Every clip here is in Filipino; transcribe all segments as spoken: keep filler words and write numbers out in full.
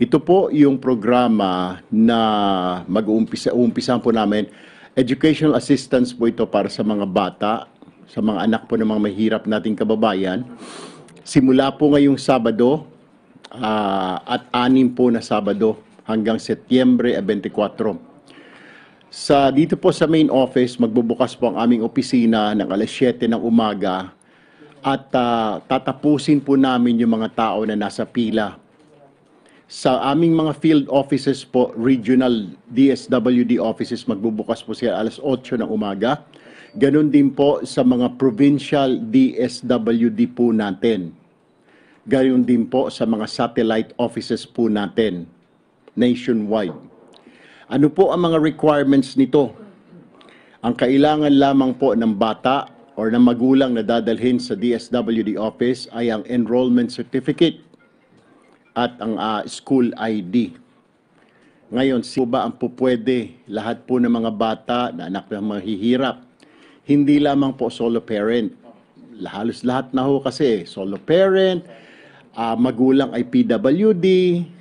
Ito po yung programa na mag-uumpisa uumpisahan po namin. Educational assistance po ito para sa mga bata, sa mga anak po ng mga mahirap nating kababayan. Simula po ngayong Sabado ah, at anim po na Sabado hanggang Setyembre twenty-four. Sa dito po sa main office, magbubukas po ang aming opisina ng alas siyete ng umaga at ah, tatapusin po namin yung mga tao na nasa pila. Sa aming mga field offices po, regional D S W D offices, magbubukas po sila alas otso ng umaga. Ganon din po sa mga provincial D S W D po natin. Ganon din po sa mga satellite offices po natin nationwide. Ano po ang mga requirements nito? Ang kailangan lamang po ng bata or ng magulang na dadalhin sa D S W D office ay ang enrollment certificate at ang uh, school I D. Ngayon, sino ba ang pupwede? Lahat po ng mga bata na anak ng mahihirap. Hindi lamang po solo parent. Halos lahat na ho kasi solo parent, uh, magulang ay P W D,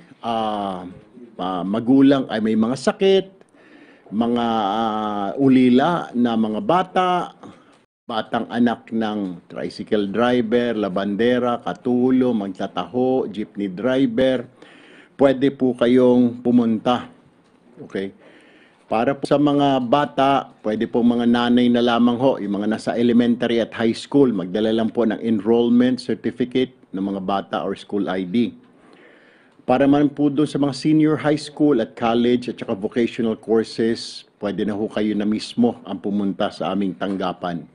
uh, uh, magulang ay may mga sakit, mga uh, ulila na mga bata, batang anak ng tricycle driver, labandera, katulo, magtataho, jeepney driver, pwede po kayong pumunta. Okay? Para po sa mga bata, pwede po mga nanay na lamang ho, yung mga nasa elementary at high school, magdala lang po ng enrollment certificate ng mga bata or school I D. Para man po doon sa mga senior high school at college at saka vocational courses, pwede na ho kayo na mismo ang pumunta sa aming tanggapan.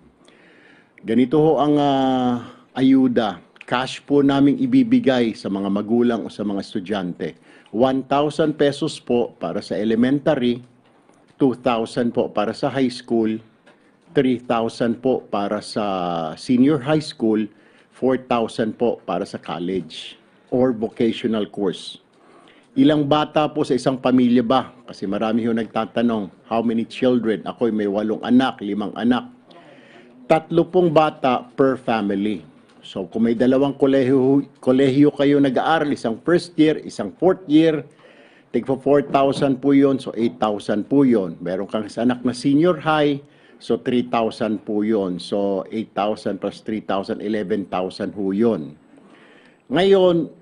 Ganito ho ang uh, ayuda. Cash po naming ibibigay sa mga magulang o sa mga estudyante. one thousand pesos po para sa elementary, two thousand po para sa high school, three thousand po para sa senior high school, four thousand po para sa college or vocational course. Ilang bata po sa isang pamilya ba? Kasi marami ho nagtatanong, how many children? Ako'y may walong anak, limang anak. Tatlo pong bata per family. So kung may dalawang kolehiyo, kolehiyo kayo nag-aaral, isang first year, isang fourth year, tigpo four thousand po yun, so eight thousand po yun. Meron kang anak na senior high, so three thousand po yun. So eight thousand plus three thousand, eleven thousand po yun. Ngayon,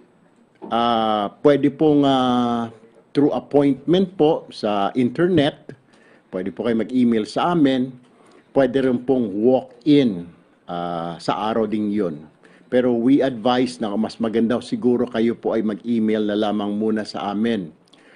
uh, pwede pong uh, through appointment po sa internet, pwede po kayo mag-email sa amin, pwede rin pong walk-in uh, sa araw ding yun. Pero we advise na mas maganda siguro kayo po ay mag-email na lamang muna sa amin.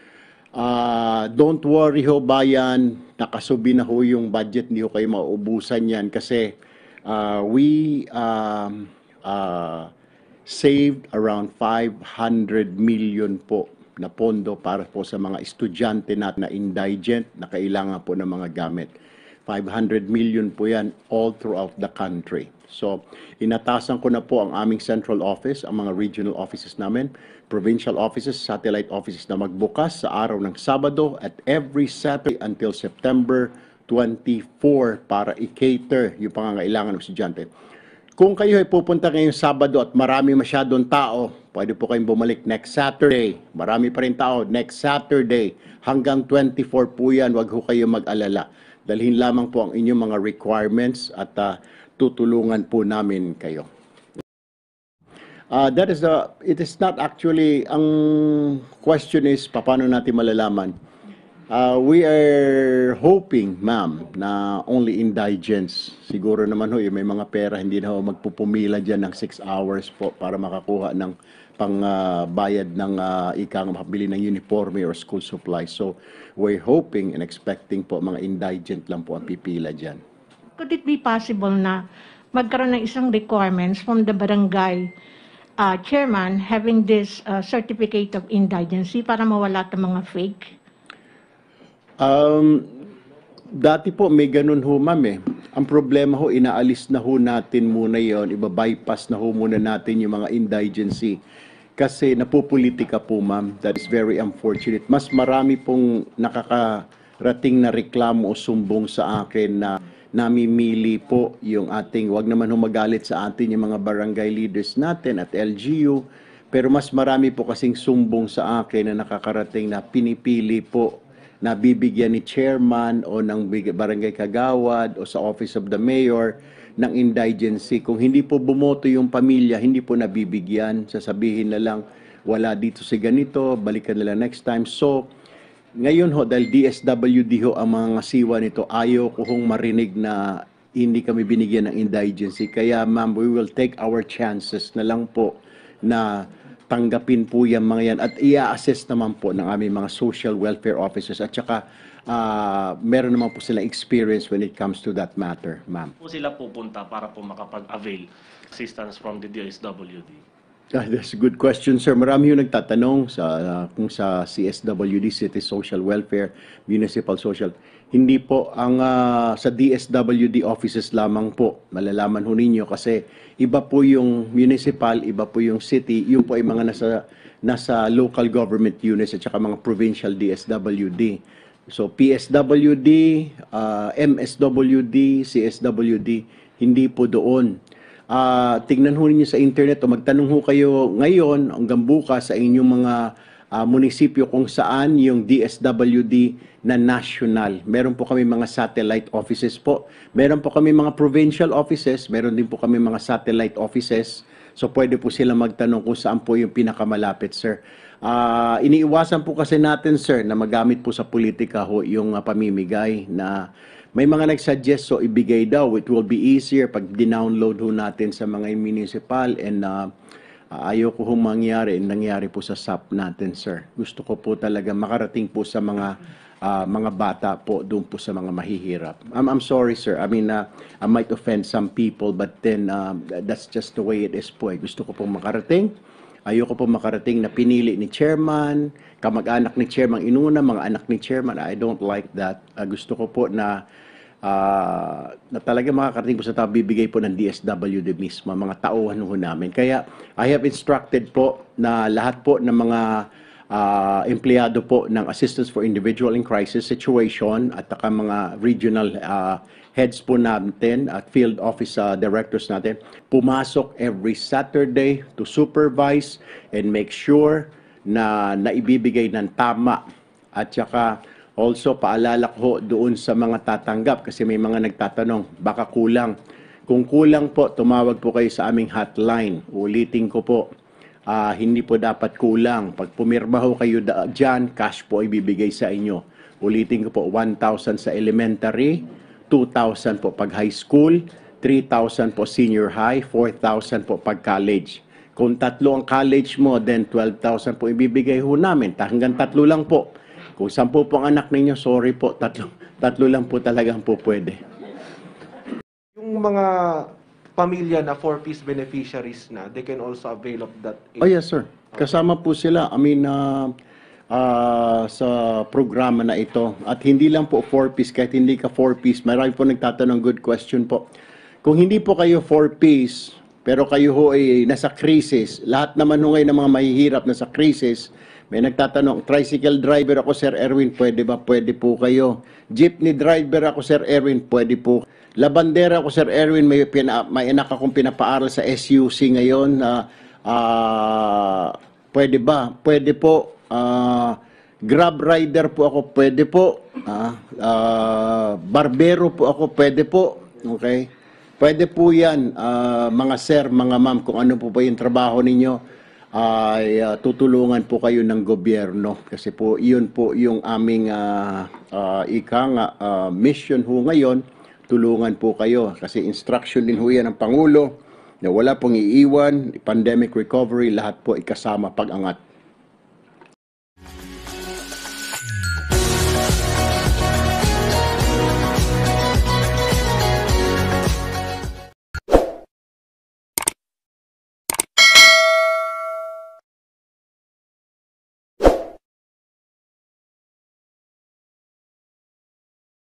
Uh, don't worry ho bayan, nakasubi na ho yung budget, hindi ho kayo mauubusan yan kasi uh, we um, uh, saved around five hundred million po na pondo para po sa mga estudyante natin na indigent na kailangan po ng mga gamit. five hundred million po yan all throughout the country. So, inatasan ko na po ang aming central office, ang mga regional offices namin, provincial offices, satellite offices na magbukas sa araw ng Sabado at every Saturday until September twenty-four para i-cater yung pangangailangan ng estudyante. Kung kayo ay pupunta ngayong Sabado at marami masyadong tao, pwede po kayong bumalik next Saturday. Marami pa rin tao next Saturday. Hanggang twenty-four po yan, wag ho kayo mag-alala. Dalhin lamang po ang inyong mga requirements at uh, tutulungan po namin kayo. Uh, that is the, it is not actually, ang question is, paano natin malalaman? Uh, we are hoping, ma'am, na only indigents. Siguro naman ho, may mga pera, hindi na ho magpupumila dyan ng six hours po para makakuha ng pang uh, bayad ng uh, ikang makabili ng uniforme or school supplies. So, we're hoping and expecting po mga indigent lang po ang pipila dyan. Could it be possible na magkaroon ng isang requirements from the barangay uh, chairman having this uh, certificate of indigency para mawala ng mga fake? Um, dati po may ganun ho, ma'am eh. Ang problema ho, inaalis na ho natin muna yon, iba-bypass na ho muna natin yung mga indigency. Kasi napupolitika po, ma'am. That is very unfortunate. Mas marami pong nakakarating na reklamo o sumbong sa akin na namimili po yung ating, wag naman humagalit sa atin yung mga barangay leaders natin at L G U, Pero mas marami po kasing sumbong sa akin na nakakarating na pinipili po na bibigyan ni chairman o ng big- barangay kagawad o sa office of the mayor ng indigency. Kung hindi po bumoto yung pamilya, hindi po nabibigyan. Sasabihin na lang, wala dito si ganito, balikan nila next time. So, ngayon ho, dahil D S W D ho ang mga siwa nito, ayaw ko hong marinig na hindi kami binigyan ng indigency. Kaya ma'am, we will take our chances na lang po na tanggapin po yung mga yan at i-assess naman po ng aming mga social welfare officers at saka ah, meron naman po silang experience when it comes to that matter, ma'am. Po sila pupunta para po makapag-avail assistance from the D S W D? Ah, that's a good question, sir. Marami yung nagtatanong sa ah, kung sa C S W D, City Social Welfare, Municipal Social. Hindi po ang ah, sa D S W D offices lamang po. Malalaman ho ninyo kasi iba po yung municipal, iba po yung city, yung po ay mga nasa nasa local government units at saka mga provincial D S W D. So P S W D, ah, M S W D, C S W D, hindi po doon. Ah, tingnan ho ninyo sa internet o magtanong ho kayo ngayon hanggang bukas sa inyong mga ah, munisipyo kung saan yung D S W D na national. Meron po kami mga satellite offices po. Meron po kami mga provincial offices. Meron din po kami mga satellite offices. So pwede po sila magtanong kung saan po yung pinakamalapit, sir. Ah, iniiwasan po kasi natin, sir, na magamit po sa politika ho yung ah, pamimigay na may mga nagsuggest so ibigay daw. It will be easier pag dinownload ho natin sa mga municipal and uh, ayaw ko hong mangyari nangyari po sa S A P natin, sir. Gusto ko po talaga makarating po sa mga ah, mga bata po doon po sa mga mahihirap. I'm, I'm sorry, sir. I mean, uh, I might offend some people but then uh, that's just the way it is po. Eh. Gusto ko pong makarating. Ayoko po makarating na pinili ni chairman, kamag-anak ni chairman inuna, mga anak ni chairman. I don't like that. Uh, gusto ko po na uh, na talaga makakarating po sa tao, bibigay po ng D S W D mismo, mga tauhan ho namin. Kaya I have instructed po na lahat po ng mga uh, empleyado po ng Assistance for Individual in Crisis Situation at saka mga regional uh, heads po natin at field office uh, directors natin, pumasok every Saturday to supervise and make sure na naibibigay ng tama. At saka also paalala ko doon sa mga tatanggap kasi may mga nagtatanong, baka kulang. Kung kulang po, tumawag po kayo sa aming hotline. Ulitin ko po, uh, hindi po dapat kulang. Pag pumirma ho kayo da- dyan, cash po ibibigay sa inyo. Ulitin ko po, one thousand sa elementary, two thousand po pag high school, three thousand po senior high, four thousand po pag college. Kung tatlo ang college mo, then twelve thousand po ibibigay ho namin. Hanggang tatlo lang po. Kung sampu po ang anak ninyo, sorry po, tatlo, tatlo lang po talagang po pwede. Yung mga pamilya na four-piece beneficiaries na, they can also avail of that aid. Oh yes, sir. Kasama po sila. I mean, uh, uh, sa programa na ito. At hindi lang po four-piece, kahit hindi ka four-piece. Marami po nagtatanong, good question po. Kung hindi po kayo four-piece, pero kayo ho ay nasa crisis, lahat naman ho ngayon ng mga mahihirap na sa crisis, may nagtatanong, tricycle driver ako, Sir Erwin, pwede ba? Pwede po kayo. Jeepney driver ako, Sir Erwin, pwede po. Labandera ako, Sir Erwin, may, pina, may anak akong pinapaaral sa S U C ngayon. Uh, uh, pwede ba? Pwede po. Uh, Grab rider po ako, pwede po. Uh, uh, barbero po ako, pwede po. Okay? Pwede po yan, uh, mga sir, mga ma'am, kung ano po ba yung trabaho ninyo, ay uh, tutulungan po kayo ng gobyerno. Kasi po, yun po yung aming uh, uh, ika nga, uh, mission ho ngayon, tulungan po kayo. Kasi instruction din ho yan ng Pangulo, na wala pong iiwan, pandemic recovery, lahat po ikasama pag-angat.